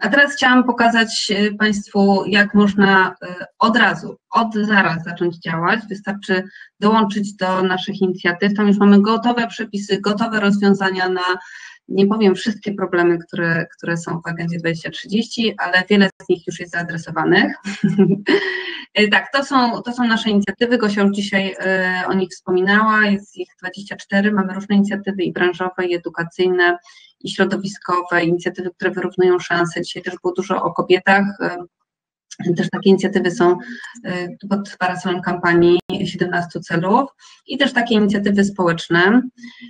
A teraz chciałam pokazać Państwu, jak można od razu, od zaraz zacząć działać. Wystarczy dołączyć do naszych inicjatyw. Tam już mamy gotowe przepisy, gotowe rozwiązania na, nie powiem wszystkie problemy, które są w Agendzie 2030, ale wiele z nich już jest zaadresowanych. Tak, to są nasze inicjatywy. Gosia już dzisiaj o nich wspominała, jest ich 24. Mamy różne inicjatywy i branżowe, i edukacyjne, i środowiskowe, inicjatywy, które wyrównują szanse. Dzisiaj też było dużo o kobietach. Też takie inicjatywy są pod parasolem kampanii 17 celów i też takie inicjatywy społeczne.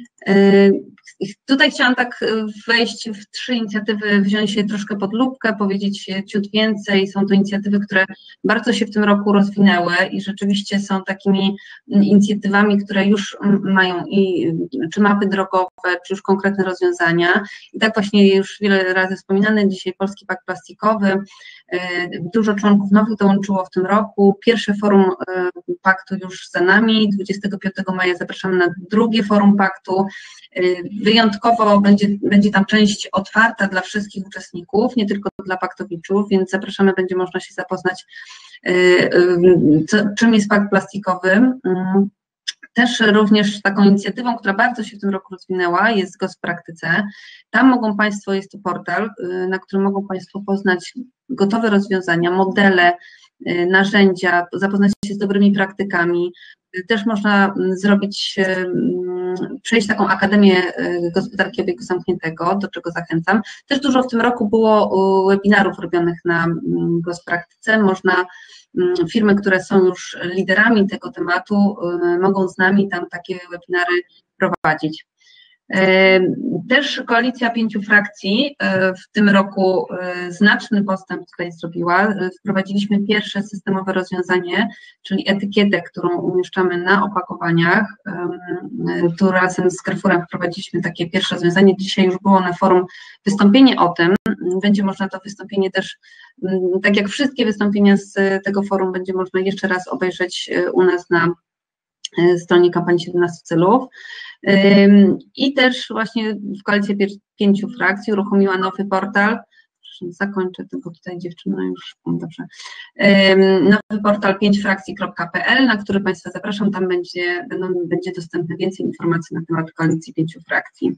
Tutaj chciałam tak wejść w 3 inicjatywy, wziąć je troszkę pod lupkę, powiedzieć ciut więcej. Są to inicjatywy, które bardzo się w tym roku rozwinęły i rzeczywiście są takimi inicjatywami, które już mają czy mapy drogowe, czy już konkretne rozwiązania. I tak właśnie już wiele razy wspominany dzisiaj Polski Pakt Plastikowy. Dużo członków nowych dołączyło w tym roku. Pierwsze forum paktu już za nami. 25 maja zapraszamy na drugie forum paktu. Wyjątkowo będzie tam część otwarta dla wszystkich uczestników, nie tylko dla paktowiczów, więc zapraszamy, będzie można się zapoznać, czym jest pakt plastikowy. Też również taką inicjatywą, która bardzo się w tym roku rozwinęła, jest GOS w praktyce. Tam mogą Państwo, jest to portal, na którym mogą Państwo poznać gotowe rozwiązania, modele, narzędzia, zapoznać się z dobrymi praktykami. Też można przejść taką Akademię Gospodarki Obiegu Zamkniętego, do czego zachęcam. Też dużo w tym roku było webinarów robionych na GOS w praktyce. Można, firmy, które są już liderami tego tematu, mogą z nami tam takie webinary prowadzić. Też koalicja 5 frakcji w tym roku znaczny postęp tutaj zrobiła. Wprowadziliśmy pierwsze systemowe rozwiązanie, czyli etykietę, którą umieszczamy na opakowaniach. Tu razem z Carrefourem wprowadziliśmy takie pierwsze rozwiązanie. Dzisiaj już było na forum wystąpienie o tym. Będzie można to wystąpienie też, tak jak wszystkie wystąpienia z tego forum, będzie można jeszcze raz obejrzeć u nas na stronie kampanii 17 celów. I też właśnie w koalicji 5 frakcji uruchomiła nowy portal. Zakończę to, bo tutaj dziewczyna już, dobrze. Nowy portal 5frakcji.pl, na który Państwa zapraszam, tam będzie dostępne więcej informacji na temat koalicji 5 frakcji.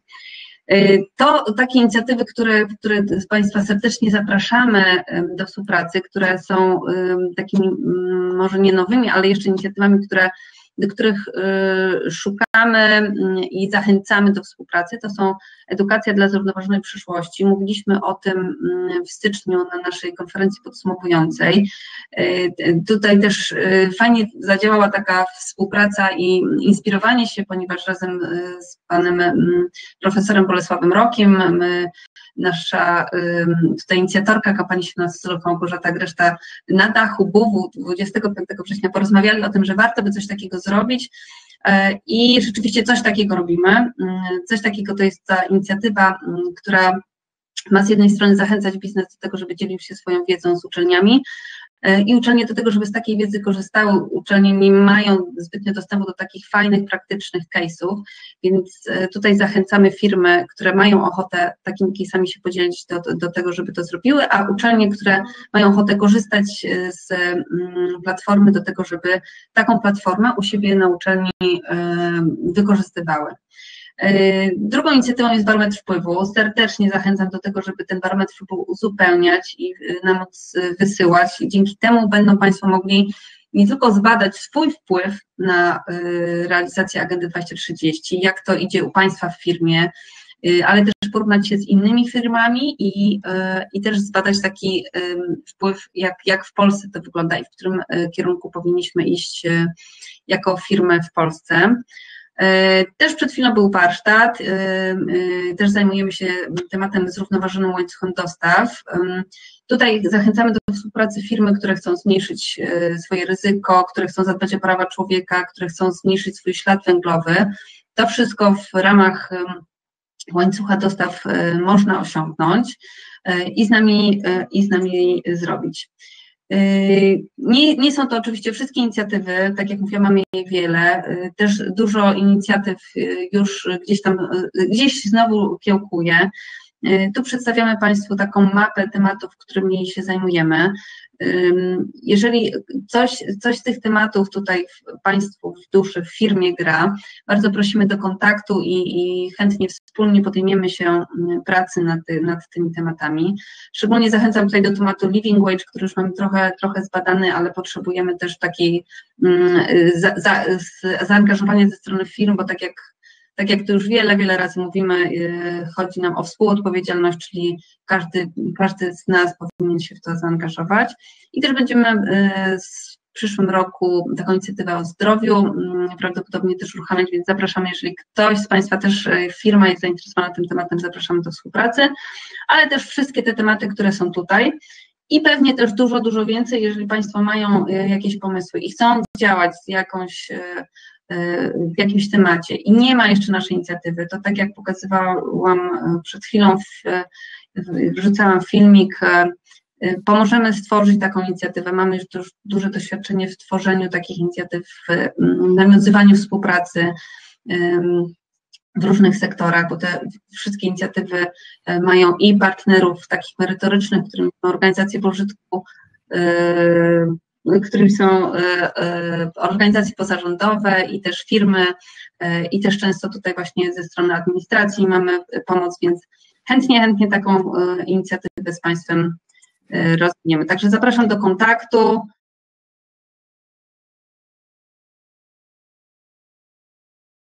To takie inicjatywy, które z Państwa serdecznie zapraszamy do współpracy, które są takimi może nie nowymi, ale jeszcze inicjatywami, do których szukamy i zachęcamy do współpracy. To są edukacja dla zrównoważonej przyszłości. Mówiliśmy o tym w styczniu na naszej konferencji podsumowującej. Tutaj też fajnie zadziałała taka współpraca i inspirowanie się, ponieważ razem z panem profesorem Bolesławem Rokiem, nasza tutaj inicjatorka kampanii 17 celów Małgorzata Greszta na dachu BUW 25 września porozmawiali o tym, że warto by coś takiego zrobić i rzeczywiście coś takiego robimy. Coś takiego to jest ta inicjatywa, która ma z jednej strony zachęcać biznes do tego, żeby dzielił się swoją wiedzą z uczelniami i uczelnie do tego, żeby z takiej wiedzy korzystały. Uczelnie nie mają zbytnio dostępu do takich fajnych, praktycznych case'ów, więc tutaj zachęcamy firmy, które mają ochotę takimi case'ami się podzielić do tego, żeby to zrobiły, a uczelnie, które mają ochotę korzystać z platformy do tego, żeby taką platformę u siebie na uczelni wykorzystywały. Drugą inicjatywą jest barometr wpływu. Serdecznie zachęcam do tego, żeby ten barometr wpływu uzupełniać i nam móc wysyłać. Dzięki temu będą Państwo mogli nie tylko zbadać swój wpływ na realizację Agendy 2030, jak to idzie u Państwa w firmie, ale też porównać się z innymi firmami i też zbadać taki wpływ, jak w Polsce to wygląda i w którym kierunku powinniśmy iść jako firmy w Polsce. Też przed chwilą był warsztat, też zajmujemy się tematem zrównoważonym łańcuchem dostaw. Tutaj zachęcamy do współpracy firmy, które chcą zmniejszyć swoje ryzyko, które chcą zadbać o prawa człowieka, które chcą zmniejszyć swój ślad węglowy. To wszystko w ramach łańcucha dostaw można osiągnąć i z nami zrobić. Nie są to oczywiście wszystkie inicjatywy, tak jak mówiłam, mamy jej wiele, też dużo inicjatyw już gdzieś znowu kiełkuje. Tu przedstawiamy Państwu taką mapę tematów, którymi się zajmujemy. Jeżeli coś z tych tematów tutaj Państwu w duszy, w firmie gra, bardzo prosimy do kontaktu i chętnie wspólnie podejmiemy się pracy nad tymi tematami. Szczególnie zachęcam tutaj do tematu living wage, który już mamy trochę zbadany, ale potrzebujemy też takiej zaangażowania ze strony firm, bo tak jak to już wiele razy mówimy, chodzi nam o współodpowiedzialność, czyli każdy z nas powinien się w to zaangażować. I też będziemy w przyszłym roku taką inicjatywę o zdrowiu prawdopodobnie też uruchamiać, więc zapraszamy, jeżeli ktoś z Państwa, też firma jest zainteresowana tym tematem, zapraszamy do współpracy, ale też wszystkie te tematy, które są tutaj i pewnie też dużo więcej, jeżeli Państwo mają jakieś pomysły i chcą działać w jakimś temacie i nie ma jeszcze naszej inicjatywy, to tak jak pokazywałam przed chwilą, wrzucałam filmik, pomożemy stworzyć taką inicjatywę. Mamy już duże doświadczenie w tworzeniu takich inicjatyw, w nawiązywaniu współpracy w różnych sektorach, bo te wszystkie inicjatywy mają i partnerów takich merytorycznych, którymi są organizacje pożytku, którymi są organizacje pozarządowe i też firmy, i też często tutaj właśnie ze strony administracji mamy pomoc, więc chętnie taką inicjatywę z Państwem rozwiniemy. Także zapraszam do kontaktu.